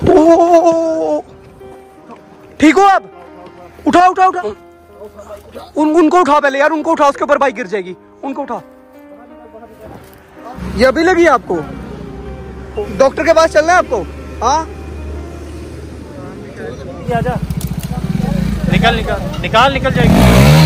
ठीक हो अब? उठा उठा उठा, उनको उठा पहले यार, उनको उठा, उसके ऊपर बाइक गिर जाएगी। उनको उठा। ये अभी लगी आपको? डॉक्टर के पास चलना है आपको? हाँ आजा, निकल निकल निकाल, निकल जाएगी।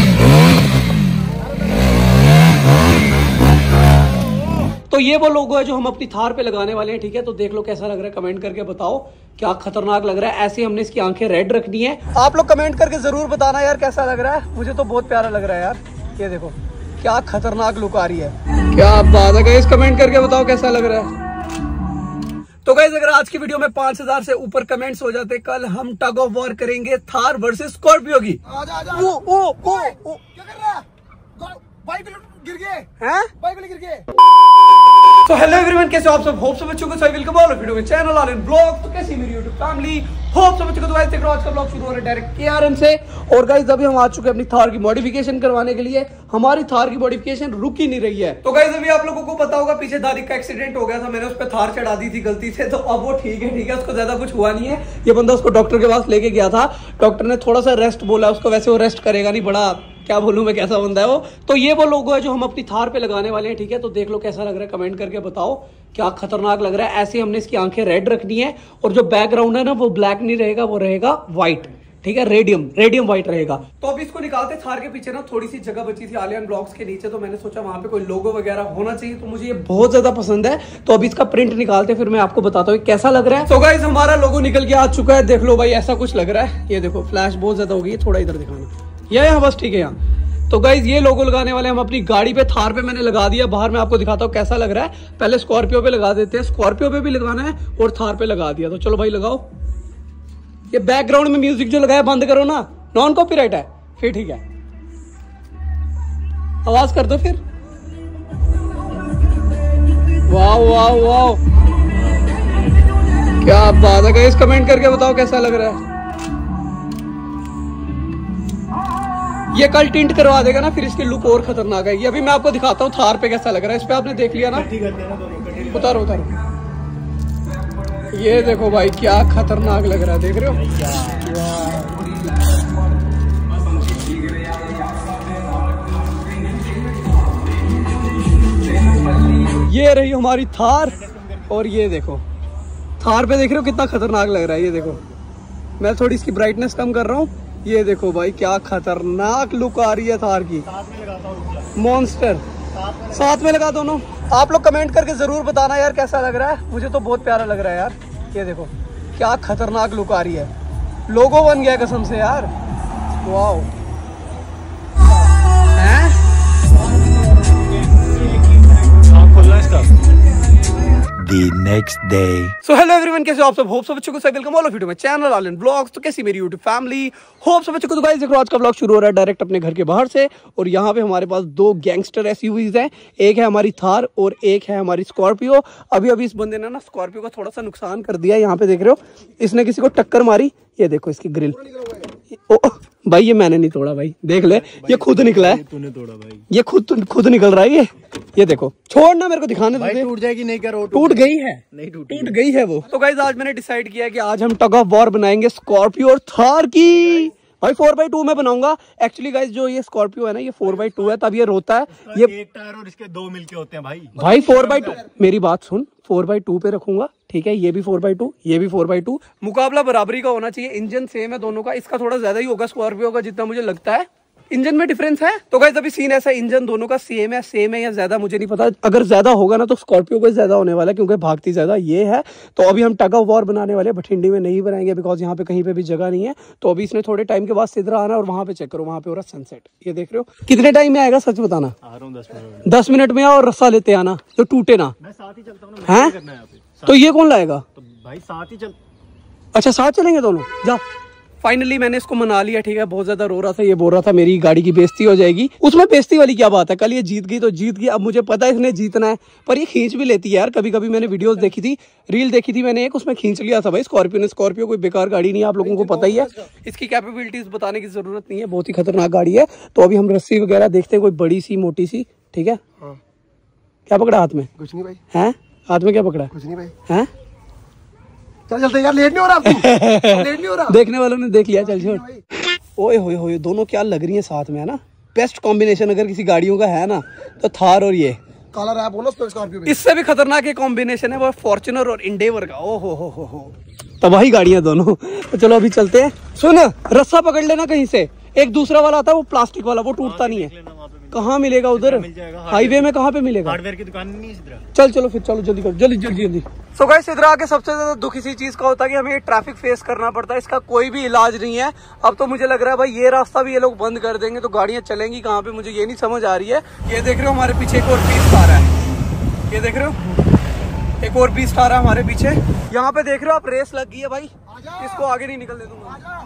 तो ये वो लोगो है जो हम अपनी थार पे लगाने वाले हैं, ठीक है? तो देख लो कैसा लग रहा है, कमेंट करके बताओ क्या खतरनाक लग रहा है। ऐसे हमने इसकी आंखें रेड रखनी है। आप लोग कमेंट करके जरूर बताना यार कैसा लग रहा है। मुझे तो बहुत प्यारा लग रहा है यार। ये देखो क्या खतरनाक लुक आ रही है। क्या बात है गाइस, कमेंट करके बताओ कैसा लग रहा है। तो गाइस अगर आज की वीडियो में 5000 से ऊपर कमेंट्स हो जाते, कल हम टग ऑफ वॉर करेंगे थार वर्सेस स्कॉर्पियो की। क्या कर रहा है? बाइक गिर गए हैं? बाइक गिर गए। तो हेलो एवरीवन, कैसे हो आप सब? होप सब बच्चों को सही वेलकम ऑल वीडियो में चैनल ऑल इन ब्लॉग। तो कैसी मेरी यूट्यूब फैमिली, होप सब बच्चों को। तो गाइस आज का ब्लॉग शुरू हो रहा है डायरेक्ट केआरएम से। और गाइस अभी हम आ चुके हैं अपनी थार की मॉडिफिकेशन करवाने के लिए। हमारी थार की मॉडिफिकेशन रुक ही नहीं रही है। तो गाइस अभी आप लोगों को पता होगा पीछे दादी का एक्सीडेंट हो गया था, मैंने उस पर थार चढ़ा दी थी गलती से। तो अब वो ठीक है, उसको ज्यादा कुछ हुआ नहीं है। ये बंदा उसको डॉक्टर के पास लेके गया था, डॉक्टर ने थोड़ा सा रेस्ट बोला उसको, वैसे वो रेस्ट करेगा नहीं, बड़ा क्या बोलूं मैं, कैसा बंदा है वो। तो ये वो लोगो है जो हम अपनी थार पे लगाने वाले हैं, ठीक है? तो देख लो कैसा लग रहा है, कमेंट करके बताओ क्या खतरनाक लग रहा है। ऐसे हमने इसकी आंखें रेड रखनी है और जो बैकग्राउंड है ना वो ब्लैक नहीं रहेगा, वो रहेगा व्हाइट, ठीक है? रेडियम व्हाइट रहेगा। तो अभी इसको निकालते। थार के पीछे ना थोड़ी सी जगह बची थी आलियन ब्लॉक्स के नीचे, तो मैंने सोचा वहां पे कोई लोगो वगैरह होना चाहिए। तो मुझे ये बहुत ज्यादा पसंद है, तो अभी इसका प्रिंट निकालते, फिर मैं आपको बताता हूँ कैसा लग रहा है। तो गाइस हमारा लोगो निकल के आ चुका है, देख लो भाई ऐसा कुछ लग रहा है। ये देखो फ्लैश बहुत ज्यादा हो गई है, थोड़ा इधर दिखाना, ये यहाँ बस ठीक है यहाँ। तो गाइज ये लोगो लगाने वाले हम अपनी गाड़ी पे, थार पे मैंने लगा दिया। बाहर मैं आपको दिखाता हूँ कैसा लग रहा है। पहले स्कॉर्पियो पे लगा देते हैं, स्कॉर्पियो पे भी लगाना है और थार पे लगा दिया। तो चलो भाई लगाओ। ये बैकग्राउंड में म्यूजिक जो लगाया बंद करो ना, नॉन कॉपीराइट है, फिर ठीक है। आवाज कर दो फिर। वाह वाह वाह, क्या बात है गाइस, कमेंट करके बताओ कैसा लग रहा है। ये कल टिंट करवा देगा ना, फिर इसकी लुक और खतरनाक है। अभी मैं आपको दिखाता हूँ थार पे कैसा लग रहा है। इस पे आपने देख लिया ना, उतारो उतारो। ये देखो भाई क्या खतरनाक लग रहा है, देख रहे हो? ये रही हमारी थार, और ये देखो थार पे देख रहे हो कितना खतरनाक लग रहा है। ये देखो मैं थोड़ी इसकी ब्राइटनेस कम कर रहा हूँ। ये देखो भाई क्या खतरनाक लुक आ रही है थार की। मॉन्स्टर साथ में लगा दोनों। आप लोग कमेंट करके जरूर बताना यार कैसा लग रहा है। मुझे तो बहुत प्यारा लग रहा है यार। ये देखो क्या खतरनाक लुक आ रही है, लोगो बन गया कसम से यार। Wow The next day. So hello everyone, कैसे हो आप सब? होप सब बच्चों को सही वेलकम ऑल वीडियो में चैनल ऑल इन ब्लॉग्स। तो कैसी मेरी यूट्यूब फैमिली, होप सब बच्चों को। तो गाइस देखो आज का ब्लॉग शुरू हो रहा है डायरेक्ट अपने घर के बाहर से। और यहाँ पे हमारे पास दो गैंगस्टर एसयूवीज हैं, एक है हमारी थार और एक है हमारी स्कॉर्पियो। अभी इस बंदे ने ना स्कॉर्पियो का थोड़ा सा नुकसान कर दिया। यहाँ पे देख रहे हो इसने किसी को टक्कर मारी। ये देखो इसकी ग्रिल। ओ भाई ये मैंने नहीं तोड़ा भाई, देख ले ये खुद निकला है। तूने तोड़ा भाई, ये खुद निकल रहा है ये देखो। छोड़ना मेरे को दिखाने दे। टूट जाएगी नहीं करो, टूट गई है, नहीं टूट गई है वो। तो गाइस आज मैंने डिसाइड किया कि आज हम टग ऑफ वॉर बनाएंगे स्कॉर्पियो और थार की। भाई 4x2 में बनाऊंगा। एक्चुअली गाइस जो ये स्कॉर्पियो है ना, ये 4x2 है, तब ये रोता है। ये एक टायर और इसके दो मिलके होते हैं भाई 4x2। मेरी बात सुन, 4x2 पे रखूंगा, ठीक है? ये भी 4x2, ये भी 4x2। मुकाबला बराबरी का होना चाहिए। इंजन सेम है दोनों का, इसका थोड़ा ज्यादा ही होगा स्कॉर्पियो का जितना मुझे लगता है। इंजन में डिफरेंस है। तो गाइस अभी सीन ऐसा, इंजन दोनों का सेम है या ज्यादा मुझे नहीं पता। अगर ज्यादा होगा ना तो स्कॉर्पियो को ज्यादा होने वाला है, क्योंकि भागती ज्यादा ये है। तो अभी हम टग ऑफ वॉर बनाने वाले, बठिंडी में नहीं बनाएंगे बिकॉज यहाँ पे कहीं पे भी जगह नहीं है। तो अभी इसने थोड़े टाइम के बाद सिद्धरा आना, और वहां पे चेक करो, वहां पे हो रहा सनसेट। ये देख रहे हो कितने टाइम में आएगा, सच बताना। 10 मिनट में आओ और रस्सा लेते आना, तो टूटे ना। मैं साथ ही चलता हूं ना। तो ये कौन लाएगा? तो भाई साथ ही चल। अच्छा साथ चलेंगे दोनों, जाओ। फाइनली मैंने इसको मना लिया, ठीक है? बहुत ज्यादा रो रहा था, ये बोल रहा था मेरी गाड़ी की बेइज्जती हो जाएगी। उसमें बेइज्जती वाली क्या बात है, कल ये जीत गई तो जीत गई। अब मुझे पता है इसने जीतना है, पर ये खींच भी लेती है यार कभी कभी। मैंने वीडियोस देखी थी, रील देखी थी मैंने एक, उसमें खींच लिया था भाई स्कॉर्पियो ने। स्कॉर्पियो कोई बेकार गाड़ी नहीं है, आप लोगों को पता ही है। इसकी कैपेबिलिटीज बताने की जरूरत नहीं है, बहुत ही खतरनाक गाड़ी है। तो अभी हम रस्सी वगैरह देखते हैं, कोई बड़ी सी मोटी सी, ठीक है? क्या पकड़ा हाथ में? कुछ नहीं भाई। है हाथ में क्या पकड़ा? कुछ नहीं भाई। है चल चलते यार, लेट नहीं हो रहा आपको? लेट नहीं हो रहा? देखने वालों ने देख लिया, चल छोड़। ओए होए दोनों क्या लग रही है साथ में, है ना। बेस्ट कॉम्बिनेशन अगर किसी गाड़ियों का है ना तो थार और ये काला रैप बोलो तो स्कॉर्पियो में। इससे भी खतरनाक एक कॉम्बिनेशन है वो फॉर्च्यूनर और इंडेवर का। ओ हो तबाही गाड़ियां दोनों। तो चलो अभी चलते हैं। सुन, रस्सा पकड़ लेना कहीं से, एक दूसरा वाला आता है वो प्लास्टिक वाला, वो टूटता नहीं है। कहाँ मिलेगा उधर? हाईवे में कहाँ पे मिलेगा? हार्डवेयर की दुकान नहीं है। चलो फिर चलो जल्दी करो, जल्दी। सो गाइस, इधर आके सबसे ज्यादा दुख इसी चीज का होता है कि हमें ये ट्रैफिक फेस करना पड़ता है। इसका कोई भी इलाज नहीं है। अब तो मुझे लग रहा है भाई ये रास्ता भी ये लोग बंद कर देंगे तो गाड़ियां चलेंगी कहाँ पे, मुझे ये नहीं समझ आ रही है। ये देख रहे हो हमारे पीछे एक और बीस्ट आ रहा है, ये देख रहे हो एक और बीस्ट आ रहा है हमारे पीछे। यहाँ पे देख रहे हो आप, रेस लग गई है भाई, इसको आगे नहीं निकलने दूंगा।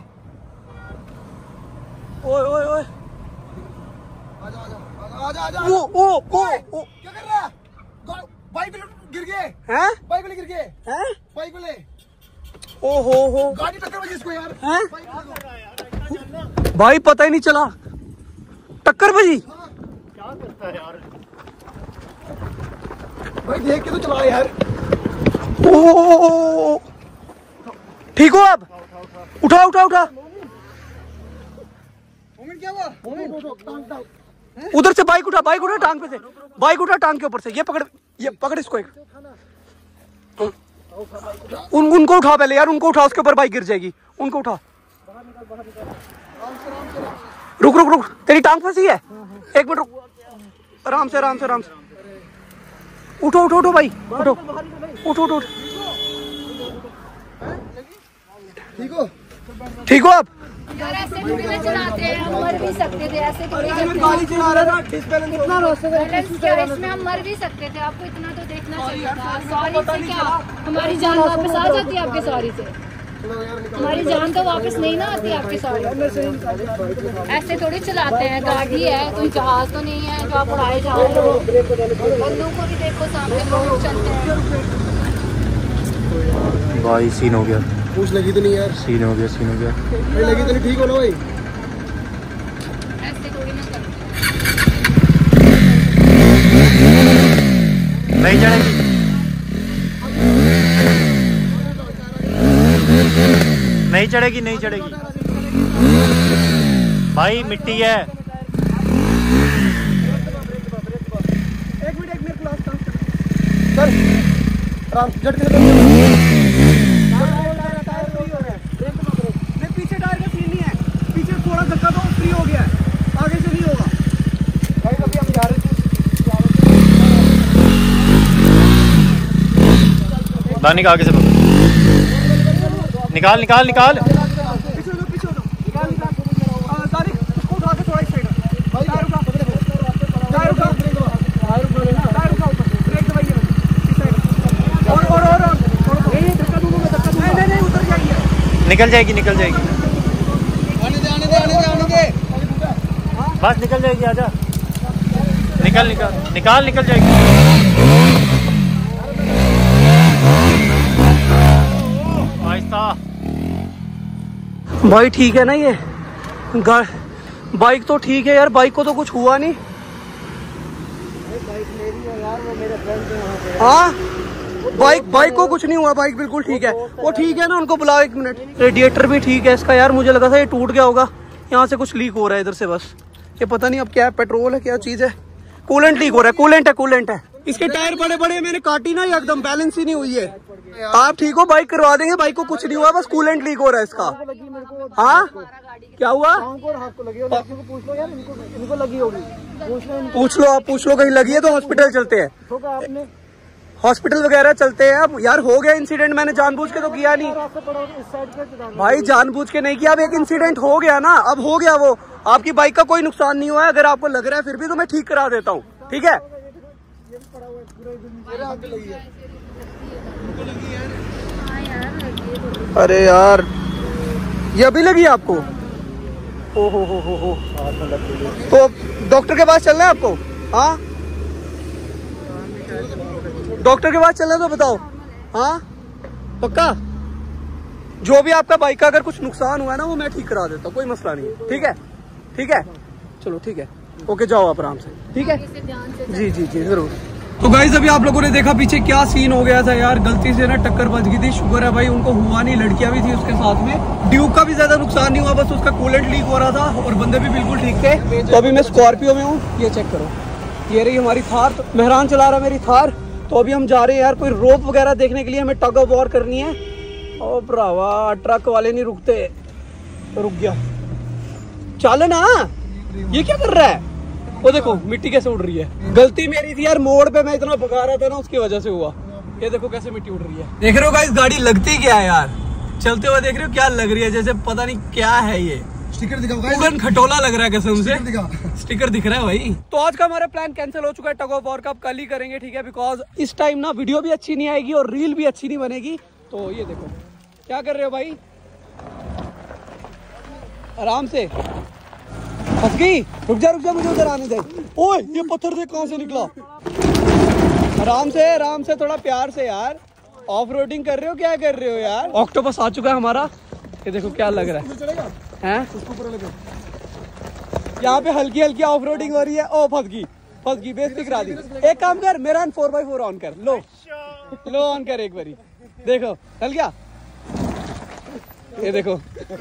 ओए ओ क्या कर रहा है? बाइक गिर गए हैं? बाइक वाले गिर गए हैं? बाइक वाले हो गाड़ी टक्कर बजी इसको यार हैं? भाई पता ही नहीं चला, टक्कर बजी। क्या करता है यार भाई, देख के तो चला यार। ओ ठीक हो अब? उठा क्या हुआ? उधर से बाइक उठा टांग पे से, बाइक उठा टांग के ऊपर से। ये पकड़ इसको एक। उनको उठा पहले यार, उनको उठा, उसके ऊपर बाइक गिर जाएगी। उनको उठा। रुक, तेरी टांग फंसी है? एक मिनट रुक, आराम से। उठो भाई, उठो। ठीक हो आप? यार ऐसे थोड़ी ना चलाते हैं, हम मर भी सकते थे ऐसे थोड़ी। गाड़ी चला रहा था, कितना बैलेंस क्या है इसमें, हम मर भी सकते थे। आपको इतना तो देखना चाहिए था। सॉरी से क्या हमारी जान वापस आ जाती है आपके सॉरी से? हमारी जान तो वापस नहीं ना आती आपकी सॉरी। ऐसे थोड़ी चलाते हैं, गाड़ी है, कोई जहाज तो नहीं है जो आप उड़ाए जा रहे हो। बंदों को भी देखो, सामने लोग चलते हैं। भाई सीन हो गया। पूछ लगी तो नहीं यार? सीन हो गया। भाई लगी तो नहीं, ठीक हो ना भाई? ऐसे थोड़ी ना करते। नहीं चढ़ेगी, नहीं चढ़ेगी भाई, मिट्टी है। एक मिनट चल आराम झटके पीछे टायर का सीन नहीं है, पीछे थोड़ा धक्का दो, फ्री हो गया है, आगे से नहीं होगा भाई। कभी हम जा रहे थे दानी का आगे से निकाल। पीछे दो तारिक, उसको उठा के थोड़ा इस साइड। टायर उठा ऊपर, ब्रेक दबाइए इस साइड। और ये धक्का दूंगा। नहीं उतर जाइए, निकल जाएगी। आने दे बस निकल जाएगी, आजा। निकल जाएगी। आहिस्ता भाई ठीक है ना ये बाइक तो ठीक है यार, बाइक को तो कुछ हुआ नहीं। हाँ बाइक को कुछ नहीं हुआ, बाइक बिल्कुल ठीक है। वो ठीक है ना, उनको बुलाओ 1 मिनट। रेडिएटर भी ठीक है इसका यार, मुझे लगा था ये टूट गया होगा। यहाँ से कुछ लीक हो रहा है इधर से, बस ये पता नहीं अब क्या है, पेट्रोल है क्या चीज है। कूलेंट लीक हो रहा है, कूलेंट है। इसके टायर बड़े मैंने काटी ना, एकदम बैलेंस ही नहीं हुई है। आप ठीक हो? बाइक करवा देंगे, बाइक को कुछ नहीं हुआ, बस कूलेंट लीक हो रहा है इसका। हाँ क्या हुआ? पूछ लो कहीं लगी है तो हॉस्पिटल चलते हैं, हॉस्पिटल वगैरह चलते हैं। अब यार हो गया इंसिडेंट, मैंने जानबूझ के तो किया नहीं भाई, जानबूझ के नहीं किया। अब एक इंसिडेंट हो गया ना, अब हो गया वो। आपकी बाइक का कोई नुकसान नहीं हुआ है, अगर आपको लग रहा है फिर भी तो मैं ठीक करा देता हूँ, ठीक है? अरे यार ये अभी लगी आपको? हो तो डॉक्टर के पास चलना है आपको? हाँ डॉक्टर के पास चलना है तो बताओ। हाँ पक्का? जो भी आपका बाइक का अगर कुछ नुकसान हुआ है ना वो मैं ठीक करा देता हूँ, कोई मसला नहीं है। ठीक है चलो ठीक है, ओके जाओ आप आराम से, ठीक है? जी जरूर। तो गाइस अभी आप लोगों ने देखा पीछे क्या सीन हो गया था यार, गलती से ना टक्कर बच गई थी। शुक्र है भाई उनको हुआ नहीं, लड़कियां भी थी उसके साथ में। ड्यूक का भी ज्यादा नुकसान नहीं हुआ, बस उसका कूलेंट लीक हो रहा था और बंदे भी बिल्कुल ठीक थे। तो अभी मैं स्कॉर्पियो में हूँ, ये चेक करो, ये रही हमारी थार। तो मेहरान चला रहा मेरी थार। तो अभी हम जा रहे हैं यार कोई रोप वगैरह देखने के लिए, हमें टग ऑफ वॉर करनी है। ओ भरावा ट्रक वाले नहीं रुकते, रुक गया, चल ना। ये क्या कर रहा है? वो देखो मिट्टी कैसे उड़ रही है। गलती मेरी थी यार, मोड़ पे मैं इतना भगा रहा था ना, उसकी वजह से हुआ। ये देखो कैसे मिट्टी उड़ रही है। देख रहे हो गाइस गाड़ी लगती क्या है यार, चलते हुए देख रहे हो क्या लग रही है, जैसे पता नहीं क्या है ये। स्टिकर दिखाओ गाइस, उगन खटोला लग रहा है कसम से। दिखा। स्टिकर दिख रहा है भाई। तो आज का हमारा प्लान कैंसिल हो चुका है, टग ऑफ वॉर का अब कल ही करेंगे, ठीक है। बिकॉज इस टाइम ना वीडियो भी अच्छी नहीं आएगी और रील भी अच्छी नहीं बनेगी। तो ये देखो क्या कर रहे हो भाई, आराम से। फंस गई, रुक जा मुझे उधर आने दे। ओए ये पत्थर देख कहां से निकला। आराम से थोड़ा प्यार से यार। ऑफ रोडिंग कर रहे हो, क्या कर रहे हो यार। ऑक्टोपस आ चुका है हमारा, ये देखो क्या लग रहा है। यहाँ पे हल्की हल्की ऑफ रोडिंग हो रही है। ओ फंस गई, बेइज्जती करा दी। एक काम कर, मेरा 4x4 ऑन कर लो ऑन कर एक बारी, देखो चल गया। ये देखो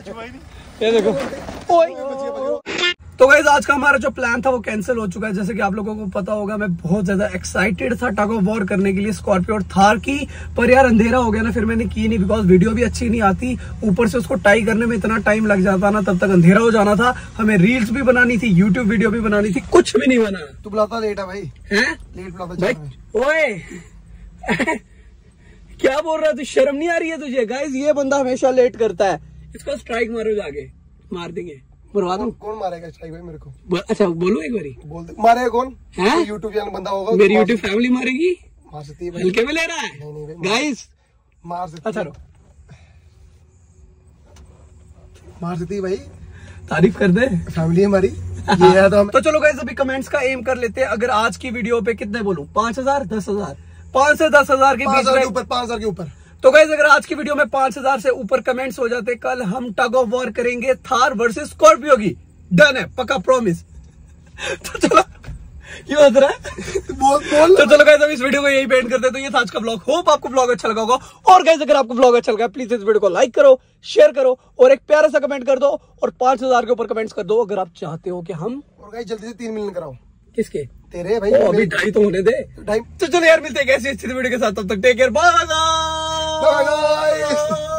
ओए। तो गाइस आज का हमारा जो प्लान था वो कैंसिल हो चुका है। जैसे कि आप लोगों को पता होगा, मैं बहुत ज्यादा एक्साइटेड था टग ऑफ वॉर करने के लिए स्कॉर्पियो और थार की, पर यार अंधेरा हो गया ना, फिर मैंने की नहीं। बिकॉज वीडियो भी अच्छी नहीं आती, ऊपर से उसको टाई करने में इतना टाइम लग जाता ना, तब तक अंधेरा हो जाना था। हमें रील्स भी बनानी थी, यूट्यूब वीडियो भी बनानी थी, कुछ भी नहीं बना। तू बुलाता लेट है भाई, है लेट बुलाता। ओए क्या बोल रहा है तू, शर्म नहीं आ रही है तुझे? गाइस ये बंदा हमेशा लेट करता है, इसको स्ट्राइक मारो, जाके मार देंगे। मरवा दूं? कौन मारेगा स्ट्राइक भाई मेरे को? अच्छा बोलो एक बारी, बोल दे। मारेगा कौन? है यूट्यूब चैनल बंदा होगा, मेरी यूट्यूब फैमिली मारेगी। मार सकती है भाई, हल्के में ले रहा है नहीं गाइस, मार सकती। अच्छा मार सकती है भाई, तारीफ कर दे, फैमिली हमारी ये है। तो चलो गाइस अभी कमेंट्स का एम कर लेते हैं। अगर आज की वीडियो पे कितने बोलूं, 5000 10,000, 5 से 10,000 के बीच में, 5,000 के ऊपर। तो गाइस अगर आज की वीडियो में 5000 से ऊपर कमेंट्स हो जाते, कल हम टग ऑफ वॉर करेंगे थार वर्सेस स्कॉर्पियो की। डन है, पक्का प्रॉमिस। तो चलो क्यों हंस रहा है? बोल। तो चलो गाइस अब इस वीडियो को यही एंड करते हैं। तो ये था आज का ब्लॉग, होप आपको ब्लॉग अच्छा लगा होगा। और गाइस अगर आपको ब्लॉग अच्छा लगा प्लीज इस वीडियो को लाइक करो, शेयर करो और एक प्यारा सा कमेंट कर दो, और 5000 के ऊपर कमेंट्स कर दो अगर आप चाहते हो कि हम। और गाइस जल्दी से 3 मिलियन कराओ। किसके? तेरे भाई। अभी 2.5 तो होने दे। 2.5। तो चलो यार मिलते हैं ऐसी अच्छी वीडियो के साथ, तब तक टेक केयर, बाय बाय।